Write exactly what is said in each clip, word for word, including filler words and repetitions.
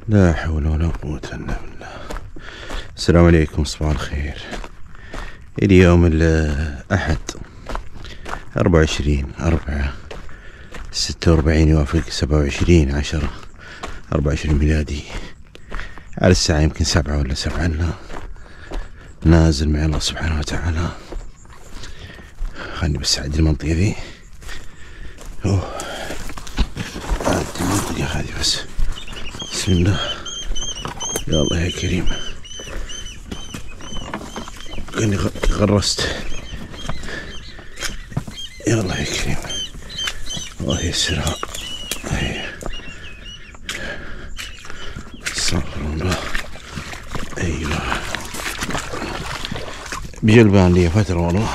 لا حول ولا قوة إلا بالله. السلام عليكم، صباح الخير. اليوم الأحد أربعة وعشرين أربعة ستة وأربعين يوافق سبعة وعشرين عشرة أربعة وعشرين ميلادي. على الساعة يمكن سبعة ولا سبعة إلا نازل مع الله سبحانه وتعالى. خلني بس أعدي المنطقة ذي. أوه أعدي المنطقة هذه بس. بسم الله. يا الله يا كريم، كأني غرست. يا الله يا كريم، الله يسرها. استغفر الله. ايوه بجلبان لي فترة، والله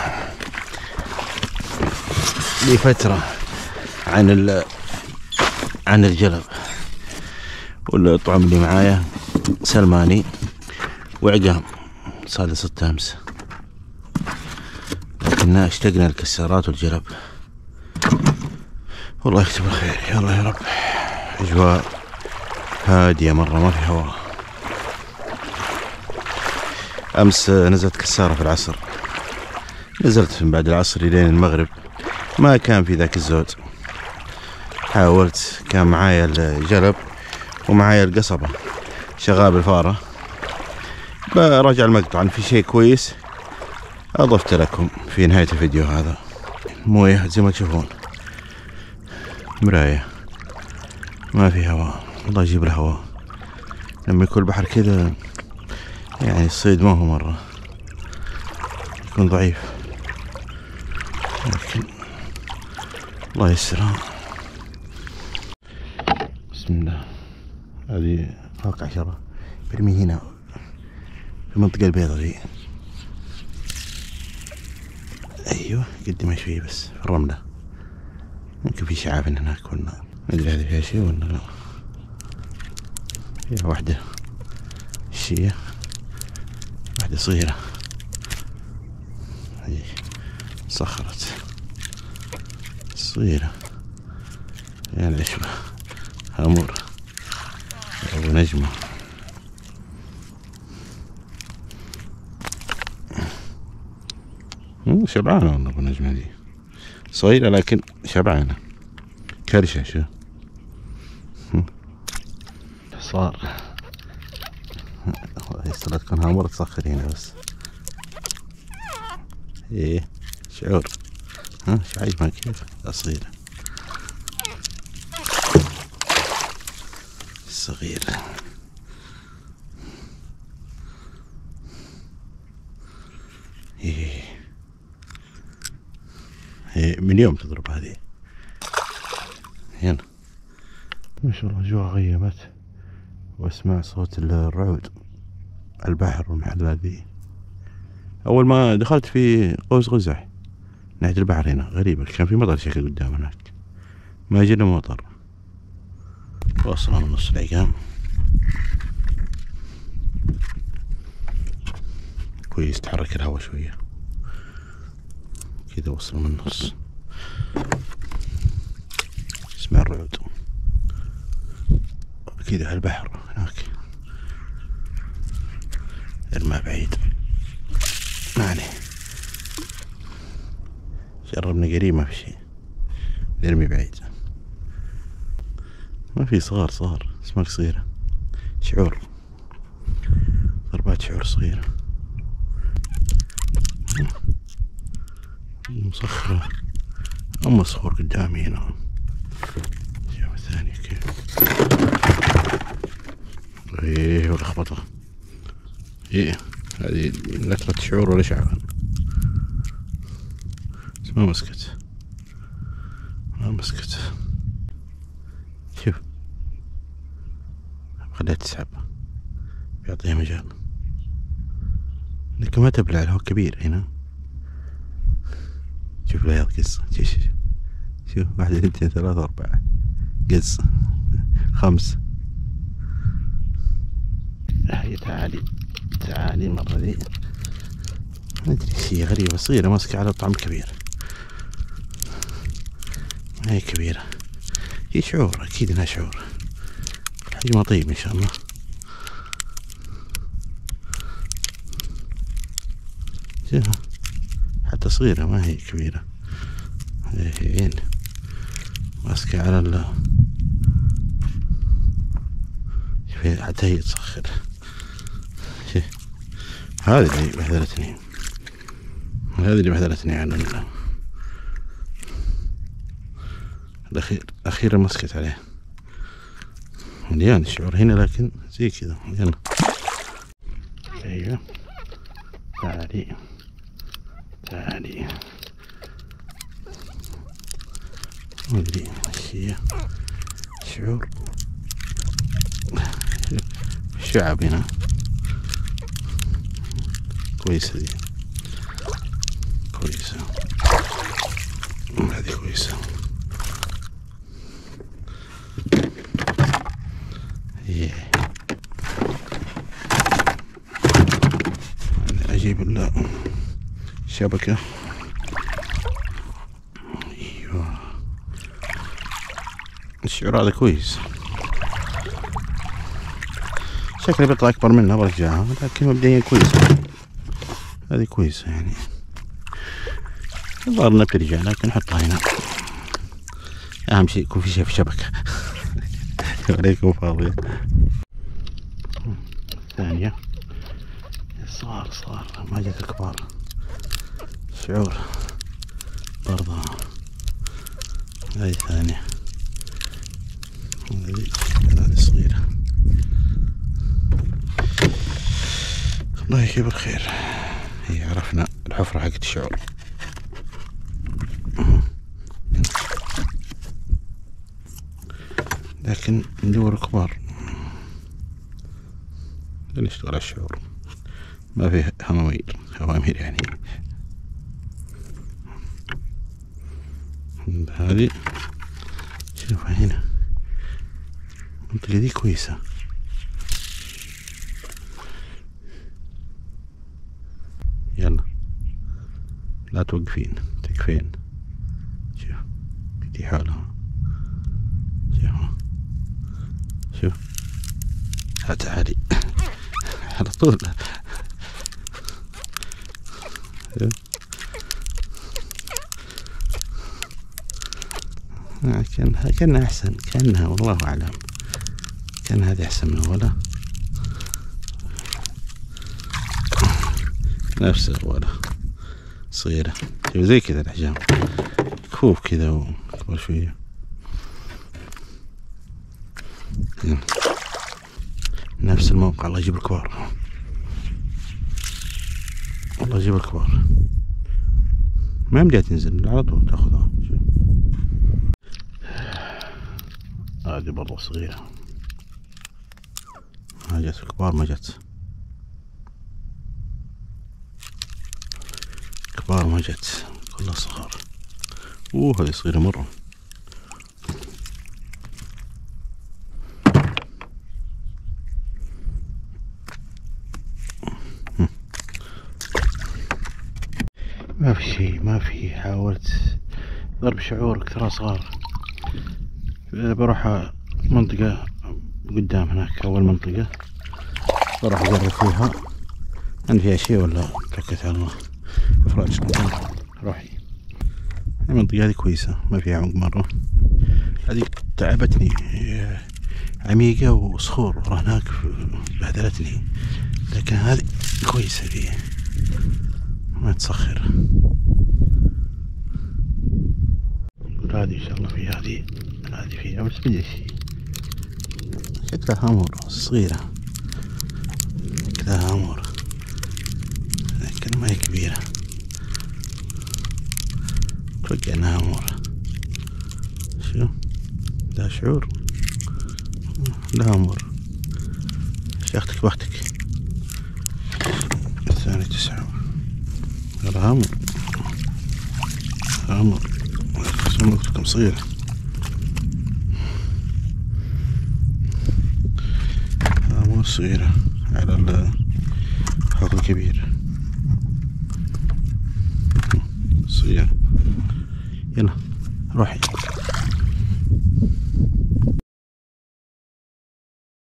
لي فترة عن ال عن الجلب. والطعم اللي معايا سلماني وعقام، صار لي ستة أمس، لكننا اشتقنا الكسارات والجلب. والله يكتب الخير. يا الله يا رب. أجواء هادية مرة، ما في هواء. أمس نزلت كسارة في العصر، نزلت من بعد العصر لين المغرب، ما كان في ذاك الزود. حاولت، كان معايا الجلب ومعايا القصبة شغال بالفارة. براجع المقطع في شيء كويس أضفت لكم في نهاية الفيديو هذا. مويه زي ما تشوفون، مراية، ما في هواء. الله يجيب الهواء. لما يكون البحر كذا يعني الصيد ما هو مرة، يكون ضعيف، لكن الله يسرها. بسم الله. هذه فوق عشرة، برمي هنا في المنطقة البيضاء ذي. ايوه قدمها شوي بس في الرملة، يمكن في شعاب هناك ولا ما ادري هذه فيها شيء ولا لا. فيها واحدة شية، واحدة صغيرة. هذه صخرت صغيرة يعني العشبة هامور أو نجمة. شبعانة والله أبو نجمة دي، صغيرة لكن شبعانة، كرشة. شو صار الله يستر تكون هامورة تصخر هنا بس. ايه شعور. ها شو حجمها كيف صغيرة صغيرة. ايه هي من يوم تضرب هذه هنا. ما شاء الله جوا غيمت، واسمع صوت الرعود على البحر والمحلات ذي. اول ما دخلت في قوس قزح ناحية البحر هنا غريبة، كان في مطر شكل قدام هناك، ما جينا مطر. وصلنا من نص العقام كويس، تحرك الهواء شوية كذا. وصلنا من النص، اسمع الرعود كذا على البحر هناك. الماء بعيد ما عليه، جربنا قريب ما في شيء، نرمي بعيد ما في. صغار صغار اسماك صغيرة، شعور، ضربات شعور صغيرة مصخرة. أما صخور قدامي هنا، شوف الثانية كيف. ايه ولخبطة. ايه هذه لكلة شعور ولا شعبان، بس ما مسكت ما مسكت. شوف خليها تسحب، بيعطيها مجال، لكن ما تبلع. الهواء كبير هنا. شوف العياض قصة. شوف شوف شوف واحدة اثنتين ثلاثة أربعة قص خمس. هاي تعالي تعالي المرة ذي، ما أدري شي غريبة صغيرة ماسكة على طعم كبير. ما هي كبيرة، هي شعور أكيد إنها شعور. حجمها طيب ان شاء الله. شوفها حتى صغيرة ما هي كبيرة، هي عين ماسكة على ال حتى هي تصخر. هذه اللي بهذلتني، هذه اللي بهذلتني على ال الأخير أخيرا مسكت عليه. مليان الشعور هنا لكن زي كذا. يلا ايوه تعالي تعالي. ما ادري ايش هي، شعور الشعب هنا كويسة دي، كويسة هذه كويسة. اجيب الشبكة. ايوه الشعور هذا كويس، شكله بيطلع اكبر منها برجعها، لكن مبدئيا كويسة، هذه كويسة يعني. الظاهر انها بترجع لكن نحطها هنا، اهم شيء يكون في شيء في شبكة. عليكم فاضية. الثانية صغار صغار ما جت الكبار. شعور برضه هذه ثانية، هذه هذه صغيرة. الله يجيب الخير. هي عرفنا الحفرة حقت الشعور. لكن ندور كبار نشتغل على الشعور، ما فيه همامير هوامير يعني. هذه شوفها هنا، المنطقة دي كويسة. يلا لا توقفين تكفين. شوف دي حالها، شوف شوف تعالي على طول. كأنها كأنها أحسن، كأنها والله أعلم كان هذه أحسن من أولى. نفس الأولى صغيرة زي كذا الأحجام، كفوف كذا وكبر شوية. نفس الموقع. الله يجيب الكبار، الله يجيب الكبار. ما يمديها تنزل على طول تاخذها. هذه برضه صغيرة، ما جت الكبار، ما جت كبار، ما جت كلها صغار. اوه هذه صغيرة مرة. ما في شيء، ما في. حاولت ضرب شعور ترى صغار. بروح منطقة قدام هناك، أول منطقة بروح أجرب فيها عندي فيها شيء ولا توكلت على الله. إفراج روحي. المنطقة هذه كويسة ما فيها عمق مرة. هذه تعبتني، عميقة وصخور ورا هناك بهدلتني، لكن هذه كويسة دي ما تصخر. هذه إن شاء الله في هذه هذه فيها بس بدي شيء. شكلها هامور صغيرة، شكلها هامور لكن ما هي كبيرة. أتوقع إنها هامور. شو لا شعور لا هامور. شيختك بختك. الثاني تسعة. هذا هامور هامور. سمكتكم صغيرة. هامور صغيرة على الحوض الكبير صغير. يلا روحي.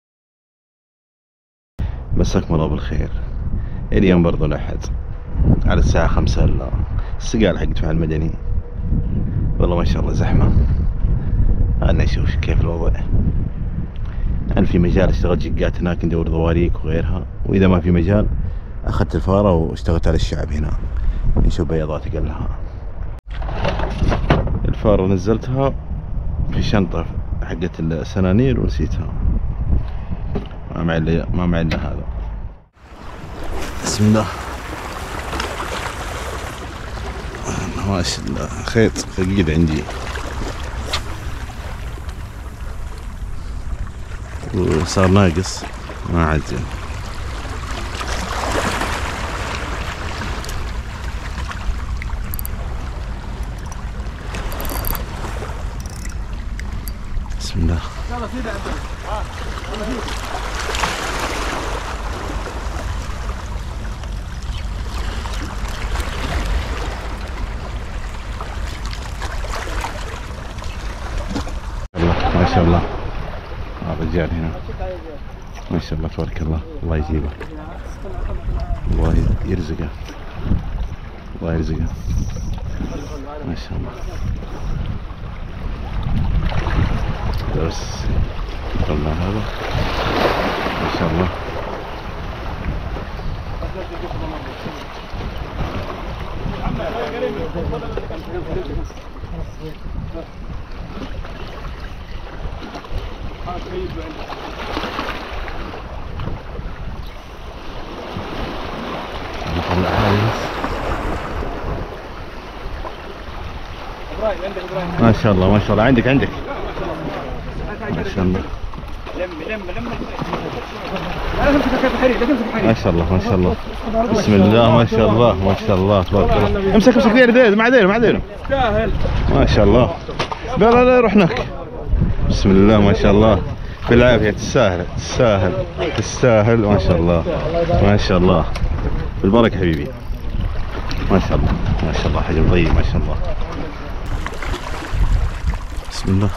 مساكم الله بالخير. اليوم برضو الأحد على الساعة خمسة السقال حق دفاع المدني. والله ما شاء الله زحمة. خلنا نشوف كيف الوضع. هل في مجال اشتغل جيجات هناك ندور ضواريك وغيرها، وإذا ما في مجال أخذت الفارة واشتغلت على الشعب هنا. نشوف بياضات أقلها. الفارة نزلتها في الشنطة حقت السنانير ونسيتها. ما معي ما معي إلا هذا. بسم الله ما شاء الله. خيط ثقيل عندي وصار ناقص ما عاد. بسم الله. ما شاء الله الرجال هنا ما شاء الله تبارك الله. الله يجيبه، الله يرزقه، الله يرزقه ما شاء الله. بس طلع هذا ما شاء الله. نطلع هذا ما شاء الله ما شاء الله. عندك عندك ما شاء الله ما شاء الله ما شاء الله. بسم الله ما شاء الله ما شاء الله تبارك الله. امسك امسك دير مع دير مع دير ما شاء الله. لا لا لا روح هناك. بسم الله ما شاء الله. بالعافية تستاهل تستاهل تستاهل ما شاء الله ما شاء الله. بالبركة حبيبي ما شاء الله ما شاء الله. حجم طيب ما شاء الله. بسم الله.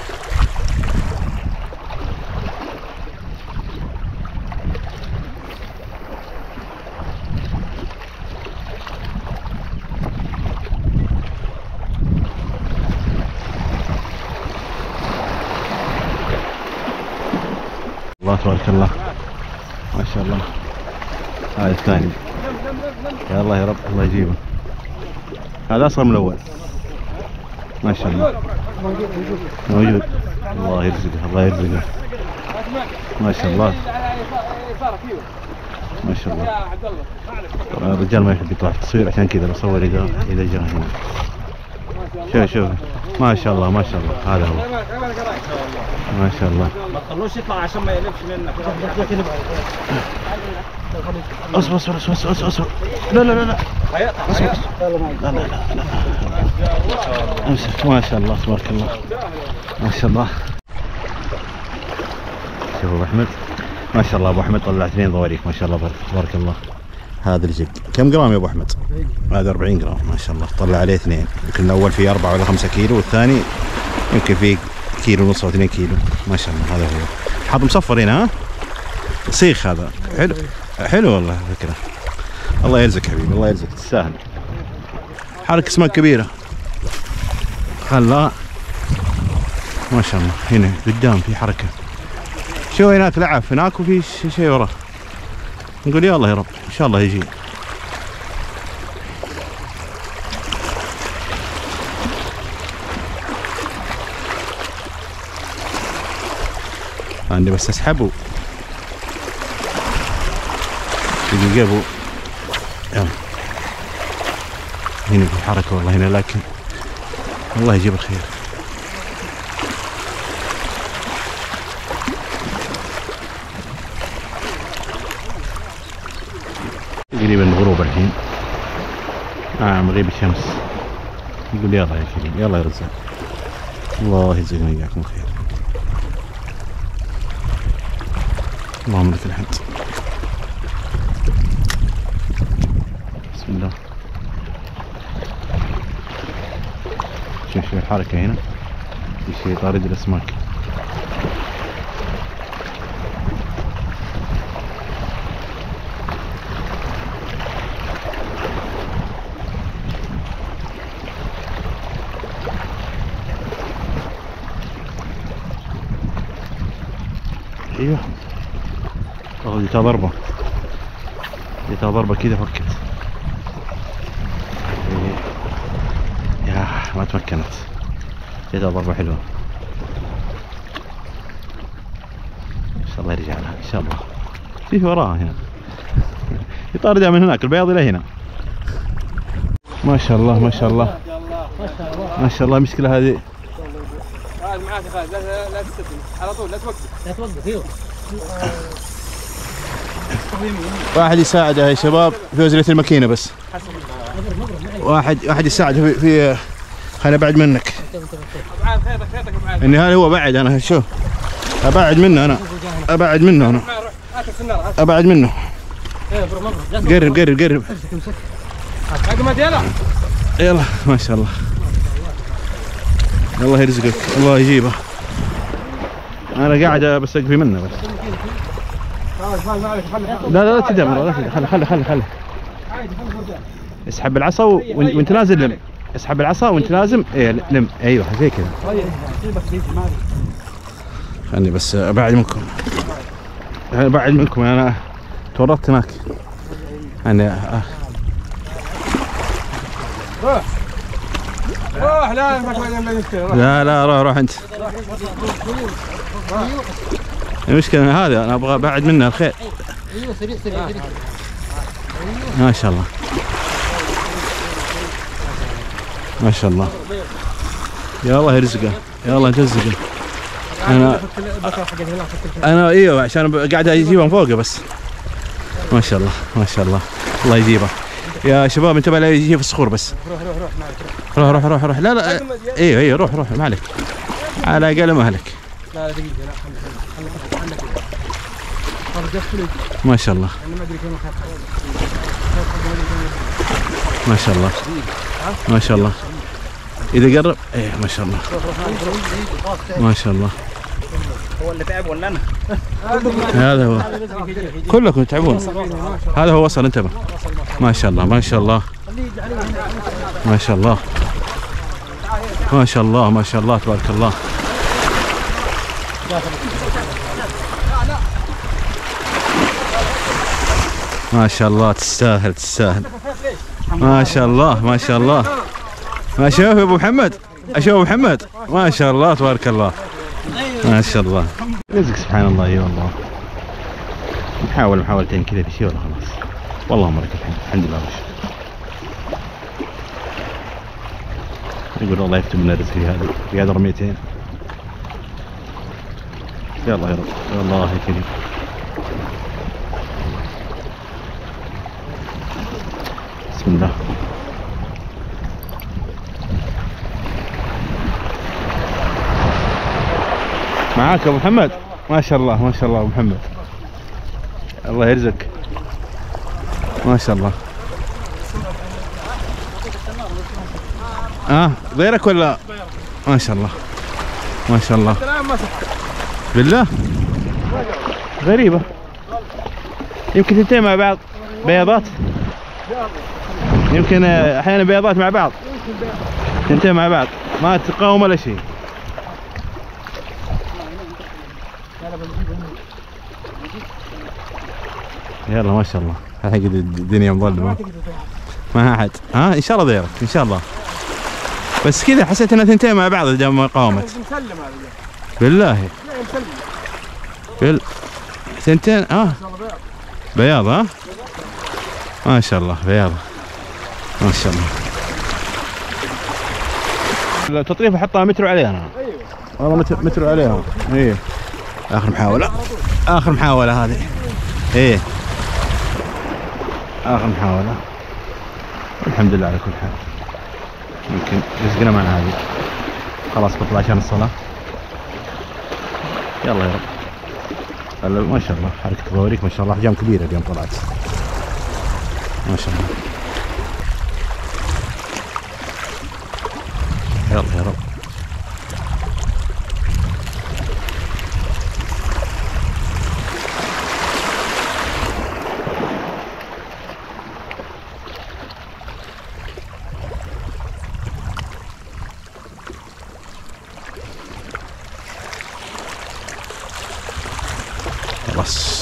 الله تبارك الله ما شاء الله. هذا الثاني يا الله يا رب الله يجيبه. هذا اصغر من الاول ما شاء الله. موجود الله يرزقه الله يرزقه ما شاء الله ما شاء الله. الرجال ما يحب يطلع في التصوير عشان كذا بصور اذا اذا جاء هنا. شوف شوف ما شاء الله ما شاء الله. هذا هو ما شاء الله. ما تخلوش يطلع عشان ما يقلبش منك. اصبر اصبر اصبر اصبر اصبر. لا لا لا لا اصبر. لا لا لا لا امسك ما شاء الله تبارك الله ما شاء الله. شوف ابو احمد ما شاء الله. ابو احمد طلع اثنين ضواريك ما شاء الله تبارك الله. هذا الجد كم جرام يا ابو احمد؟ هذا أربعين جرام ما شاء الله. طلع عليه اثنين. يمكن الاول فيه أربعة ولا خمسة كيلو والثاني يمكن فيه كيلو ونص او اثنين كيلو ما شاء الله. هذا هو حاط مصفر هنا. ها صيخ هذا حلو حلو والله فكره. الله يرزقك حبيبي الله يرزقك تستاهل. حركة سمك كبيرة خلا ما شاء الله. هنا قدام في حركة. شو هناك لعف هناك وفي شيء وراه. نقول يا الله يا رب ان شاء الله يجي. عندي بس اسحبه دقيقة ابو. يلا هنا في حركة والله هنا لكن الله يجيب الخير. تقريبا الغروب الحين. اه مغيب الشمس. يقول يلا يا كريم يلا يا رزاق. الله يجزيكم وياكم خير. اللهم لك الحمد. بسم الله. شوف شوف الحركة هنا في شيء طارد الأسماك. ايوه والله جيتها ضربة، جيتها ضربة كذا فكت. يا ما تمكنت، جيتها ضربة حلوة. ان شاء الله يرجع لها ان شاء الله. فيه وراها هنا يطاردها من هناك البياض الى هنا. ما شاء الله ما شاء الله ما شاء الله. المشكلة هذه خالد معاك يا خالد، لا لا تستسلم على طول، لا توقف لا توقف. ايوه واحد يساعده يا شباب في وزنة الماكينة بس. واحد واحد يساعده في, في خليني ابعد منك. ابعاد خيطك خيطك ابعاد. اني هذا هو بعد، انا شوف ابعد منه، انا ابعد منه، انا ابعد منه. قرب قرب قرب يلا. ما شاء الله الله يرزقك الله يجيبه. انا قاعد بس اقفي منه بس. لا لا لا تدمر، لا تدمر. خلي خلي خلي خلي اسحب العصا وانت نازل لم. اسحب العصا وانت لازم ايه لم. ايوه زي كذا. خلني بس ابعد منكم، ابعد منكم انا تورطت هناك. انا روح روح. لا لا لا روح روح انت. المشكلة هذا انا ابغى ابعد منه الخير. ايوه سريع سريع سريع. ما شاء الله ما شاء الله. يا الله يرزقه يا الله ترزقه. انا انا ايوه عشان قاعد اجيبه من فوقه بس. ما شاء الله ما شاء الله الله يجيبه. يا شباب انتبه لا يجي في الصخور بس. روح روح روح روح روح روح روح. لا لا ايوه ايوه روح روح ما عليك، على الاقل ما اهلك. لا دقيقة لا خليك خليك. ما شاء الله ما شاء الله ما شاء الله. اذا قرب ايه ما شاء الله ما شاء الله. هو اللي تعب ولا انا؟ هذا هو كلكم تعبون. هذا هو وصل انتبه. ما شاء الله ما شاء الله ما شاء الله ما شاء الله ما شاء الله تبارك الله. ما شاء الله تستاهل تستاهل. ما شاء الله ما شاء الله. ما شاء الله ابو محمد، اشوف ابو محمد ما شاء الله تبارك الله ما شاء الله. رزق سبحان الله. اي والله نحاول محاولتين كذا في شيء ولا خلاص. والله لك الحمد الحمد لله والشكر. يقول الله يكتب لنا رزق في هذا في هذا رميتين. يا الله يا رب يا الله يا كريم. بسم الله. معاك ابو محمد ما شاء الله ما شاء الله ابو محمد الله يرزقك ما شاء الله. اه غيرك ولا؟ ما شاء الله ما شاء الله بالله. غريبة يمكن تنتهي مع بعض بياضات، يمكن احيانا بياضات مع بعض تنتهي مع بعض ما تقاوم ولا شيء. يلا ما شاء الله الحين الدنيا مظلمة ما احد. ها ان شاء الله غيرك ان شاء الله، بس كذا حسيت انها تنتهي مع بعض اذا ما قاومت. بالله بال ثنتين اه بياض. ها ما شاء الله بياض ما شاء الله. التطريف احطها متر عليها انا. والله متر متر عليها. ايه اخر محاولة اخر محاولة هذه. ايه اخر محاولة. الحمد لله على كل حال. يمكن رزقنا معنا هذه. خلاص بطلع عشان الصلاة. يلا يا رب. ما شاء الله حركة بوريك ما شاء الله احجام كبيرة اليوم طلعت ما شاء الله. يلا يا رب.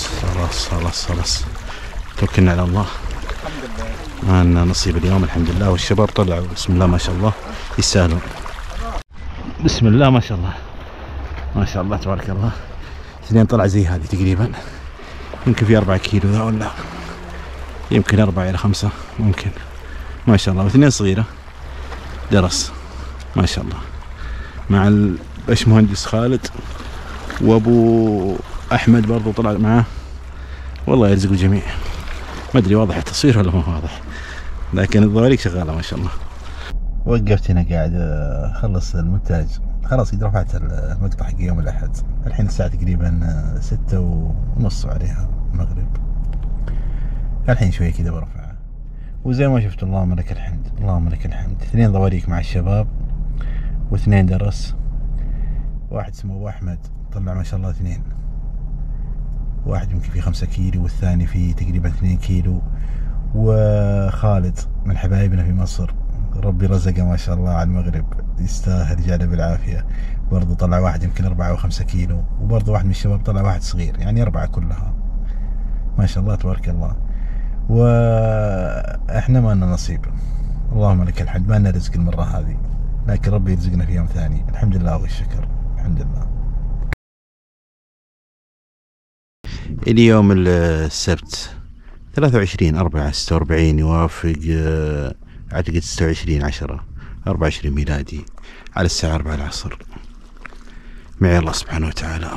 خلاص خلاص خلاص توكلنا على الله. ما لنا نصيب اليوم الحمد لله، والشباب طلعوا بسم الله ما شاء الله يستاهلون. بسم الله ما شاء الله ما شاء الله تبارك الله. اثنين طلع زي هذه تقريبا، يمكن في أربعة كيلو ذا ولا يمكن أربعة إلى خمسة ممكن ما شاء الله. واثنين صغيرة درس ما شاء الله مع الباشمهندس خالد، وابو احمد برضو طلع معاه. والله يرزق الجميع. ما ادري واضح التصوير ولا ما واضح، لكن الضواريك شغاله ما شاء الله. وقفت هنا قاعد اخلص المونتاج، خلاص قد رفعت المقطع حق يوم الاحد. الحين الساعه تقريبا ستة ونص عليها المغرب، الحين شويه كذا برفعها. وزي ما شفت اللهم لك الحمد اللهم لك الحمد، اثنين ضواريك مع الشباب واثنين درس. واحد اسمه ابو احمد طلع ما شاء الله اثنين، واحد يمكن في خمسة كيلو والثاني في تقريبا اثنين كيلو. وخالد من حبايبنا في مصر ربي رزقه ما شاء الله على المغرب، يستاهل جاله بالعافية، برضو طلع واحد يمكن أربعة وخمسة كيلو. وبرضو واحد من الشباب طلع واحد صغير، يعني أربعة كلها ما شاء الله تبارك الله. وإحنا ما لنا نصيب اللهم لك الحمد، ما لنا رزق المرة هذه، لكن ربي يرزقنا في يوم ثاني الحمد لله والشكر الحمد لله. اليوم السبت ثلاثة وعشرين أربعة ستة وأربعين، يوافق أعتقد ستة وعشرين عشرة أربعة وعشرين ميلادي، على الساعة أربعة العصر. معي الله سبحانه وتعالى.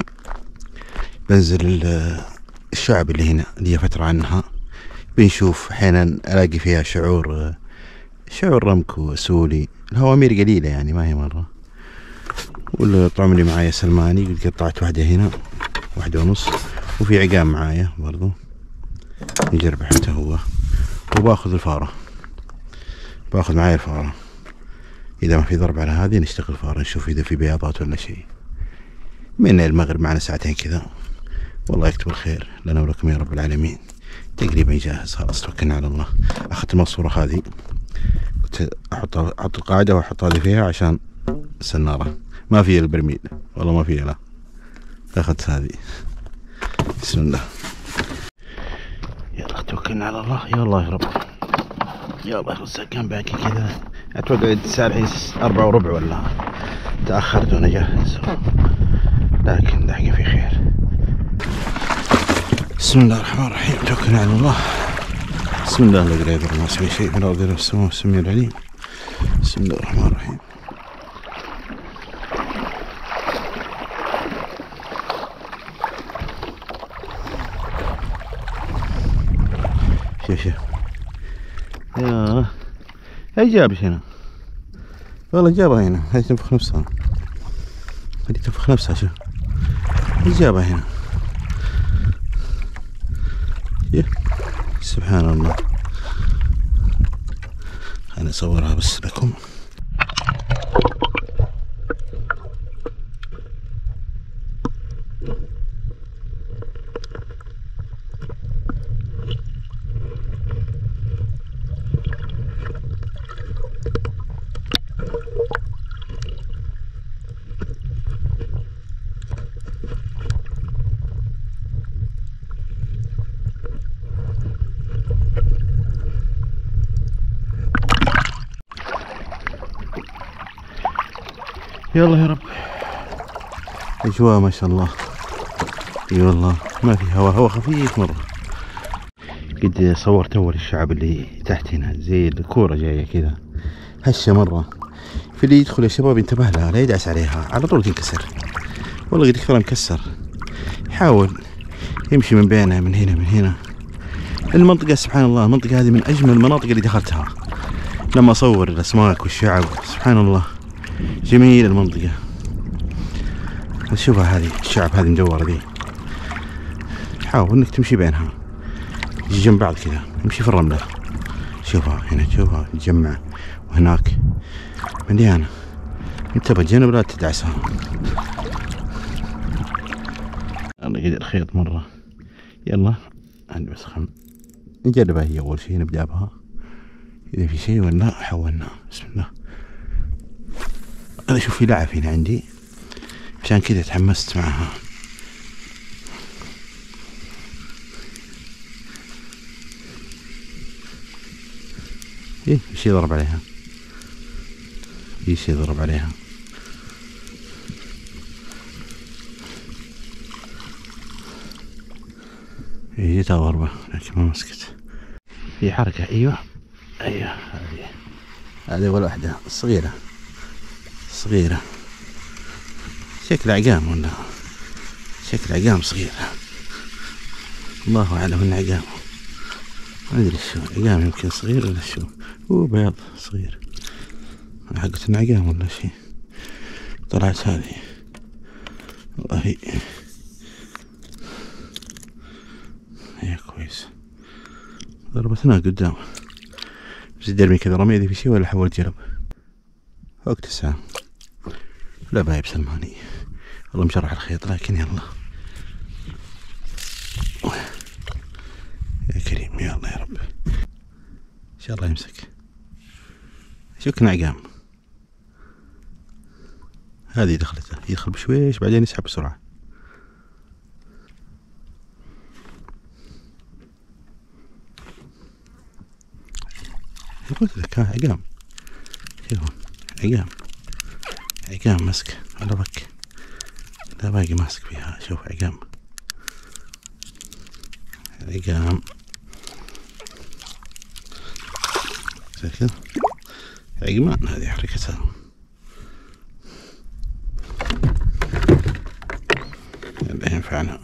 بنزل الشعب اللي هنا اللي فترة عنها، بنشوف أحيانا ألاقي فيها شعور شعور رمك وسولي. الهوامير قليلة يعني ما هي مرة. والطعم اللي معايا سلماني، قد قطعت واحدة هنا واحدة ونص، وفي عقام معايا برضو نجرب حتى هو. وباخذ الفارة، باخذ معايا الفارة، إذا ما في ضرب على هذه نشتغل فارة، نشوف إذا في بياضات ولا شيء. من المغرب معنا ساعتين كذا، والله يكتب الخير لنا ولكم يا رب العالمين. تقريبا جاهز خلاص توكلنا على الله. أخذت الماسورة هذه، كنت أحط أحط القاعدة وأحط هذه فيها عشان السنارة، ما فيها البرميل والله ما فيها، لا أخذت هذه. بسم الله يلا توكلنا على الله. يا الله يا رب يا الله. يرزق كان باقي كذا، أتوقع الساعة الحين أربعة وربع ولا تأخرت وأنا جاهز، لكن دحين في خير. بسم الله الرحمن الرحيم توكلنا على الله. بسم الله لا إله إلا الله ما سوى شيء في الأرض ولا في السماء السميع العليم. بسم الله الرحمن الرحيم. شوف شوف يا هاي جابش هنا، والله جابها هنا. هاي تنفخ نفسها، هاي تنفخ نفسها. شوف هاي جابها هنا. سبحان الله. خليني اصورها بس لكم. يلا يا رب. اجواء ما شاء الله، اي والله ما في هواء، هواء خفيف مره. قد صورت اول الشعب اللي تحت هنا زي الكوره جايه كذا هشه مره، في اللي يدخل يا شباب ينتبه لها لا يدعس عليها على طول تنكسر. والله قد كثر مكسر. يحاول يمشي من بينها من هنا من هنا. المنطقه سبحان الله، المنطقه هذه من اجمل المناطق اللي دخلتها لما اصور الاسماك والشعب. سبحان الله جميل المنطقة. شوفها هذه الشعب هذه مدورة ذي، حاول انك تمشي بينها، تجي جنب بعض كذا، امشي في الرملة. شوفها هنا، شوفها تجمع، وهناك مليانة. انتبه جنب لا تدعسها. الله يقدر خيط مرة. يلا عندي بس خم نجربها هي اول شيء، نبدأ بها اذا في شيء ولا حولنا. بسم الله. أنا أشوف في لعب هنا عندي، عشان كذا تحمست معها. ايه ايش يضرب عليها؟ ايش يضرب عليها؟ ايه جتها ضربة لكن ما مسكت. في حركة. ايوه ايوه هذه هذه اول واحدة الصغيرة صغيرة شكل عقام ولا شكل عقام صغيرة، الله اعلم انه عقام، ما ادري شو عقام، يمكن صغير ولا شو. هو بياض صغير، حقت انه عقام ولا شي. طلعت هذه والله هي كويس، ضربتنا قدام. بس درمي كذا رمي ذي في شي ولا حاول جرب وقت الساعة. لا بايب سلماني والله مشرح الخيط، لكن يلا يا كريم يا الله يا رب ان شاء الله يمسك. شكنا عقام. هذه دخلته، يدخل بشويش بعدين يسحب بسرعة. قلت لك عقام، شوفوا عقام عقام مسك على بك، لا باقي ماسك فيها. شوف عقام عقام زي كذا عقمان. هذه حركتها اللي ينفعنا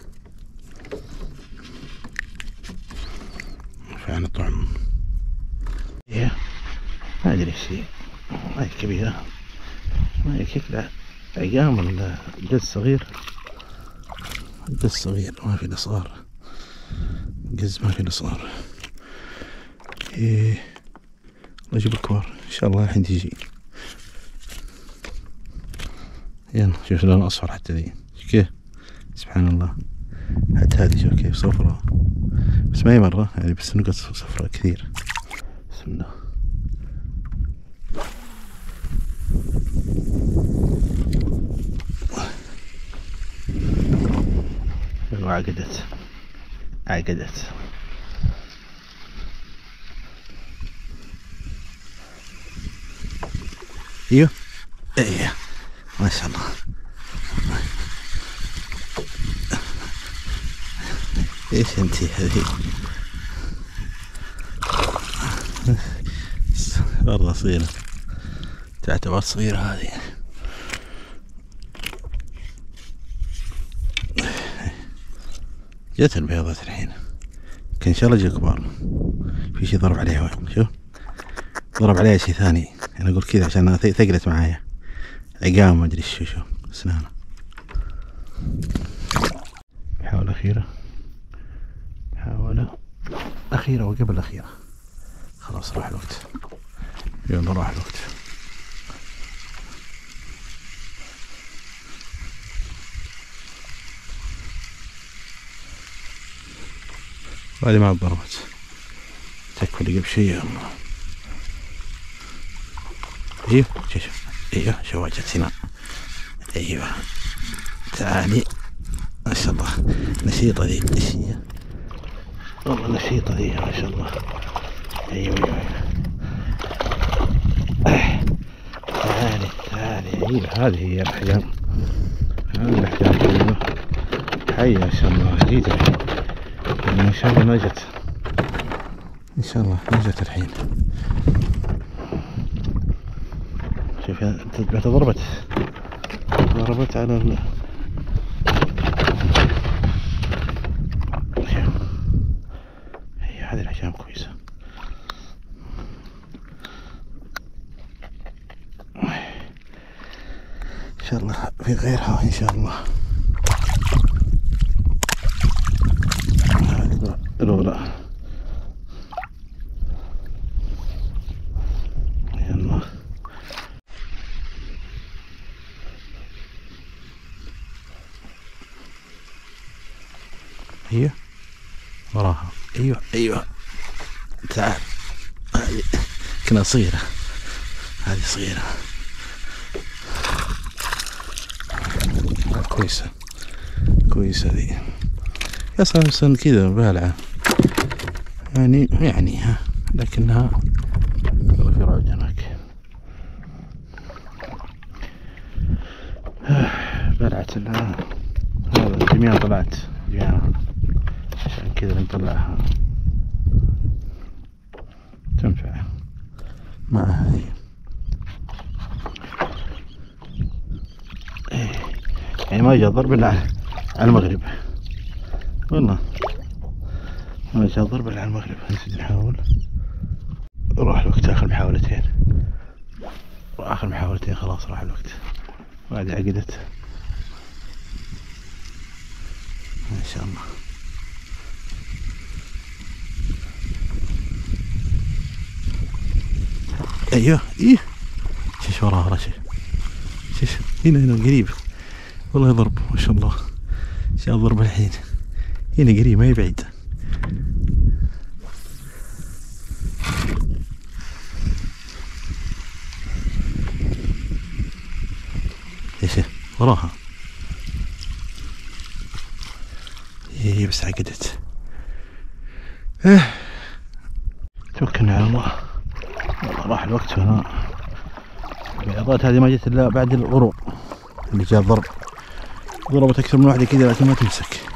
ينفعنا طعم. هي ما ادري ايش هي، ما هي كبيرة، ما هي شكلها عقام ولا قز صغير. قز صغير ما في صغار، قز ما في صغار. ايه الله يجيب الكبار ان شاء الله الحين تجي. يلا شوف لون اصفر حتى ذي كيف سبحان الله. حتى هذه شوف كيف صفرة، بس ما هي مرة يعني، بس نقط صفرة كثير. بسم الله. وعقدت عقدت ايوه ايوه ما شاء الله. ايش انتي هذه برضه صغيرة، تعتبر صغيرة هذه. جت البيضات الحين، كان ان شاء الله جا كبار. في شي ضرب عليها، شوف ضرب عليها شي ثاني. انا اقول كذا عشان ثقلت معايا عقام ما ادري شو شو اسنانه. محاولة أخيرة، محاولة أخيرة وقبل أخيرة. خلاص راح الوقت، يلا راح الوقت. هذه ما ضربت، تكفى اللي قبل شيء. ايوه شوف ايوه شواجة سنان. ايوه تعالي ما شاء الله نشيطة ذي، ايش هي والله نشيطة ذي ما شاء الله. ايوه ايوه تعالي تعالي. ايوه هذه هي الاحجام، هذه الاحجام ايوه حية ما شاء الله جيدة. ان شاء الله ما جت، ان شاء الله ما جت الحين. شوف انت ضربت ضربت على ال هي هذه الاحجام كويسة. ان شاء الله في غيرها ان شاء الله. هذه الاولى يلا. ايوه وراها ايوه ايوه تعال. هذه كنا صغيرة، هذه صغيرة كويسة كويسة ذي. اصلا كذا بالعة يعني يعني ها، لكنها طلعت جينا عشان كذا نطلعها تنفع مع هذه. يعني ما جاء ضرب الا على المغرب والله، ما جاء ضرب الا على المغرب. نزيد نحاول. راح الوقت اخر محاولتين، اخر محاولتين خلاص راح الوقت. بعد عقدت ما شاء الله. ايوه ايه شيش وراها رشي شيش هنا هنا قريب والله ضرب ما شاء الله. شاء الضرب الحين هنا قريب ما هي بعيد. ايش وراها ايه بس عقدت. اه توكلنا على الله. والله راح الوقت هنا. البياضات هذه ما جت الا بعد الغروب اللي جاء الضرب. ضربت اكثر من واحده كذا لكن ما تمسك.